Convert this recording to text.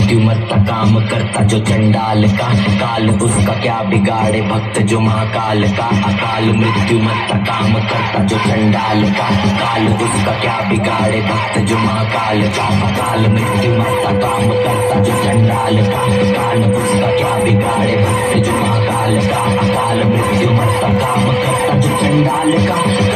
मृत्यु मरता काम करता जो चंडाल का, काल उसका क्या बिगाड़े भक्त जो महाकाल का। अकाल मृत्यु मरता काम करता जो चंडाल का, काल उसका क्या बिगाड़े भक्त जो महाकाल का। अकाल मृत्यु मरता काम करता जो चंडाल का, काल उसका क्या बिगाड़े भक्त जो महाकाल का। अकाल मृत्यु मरता काम करता जो चंडाल का।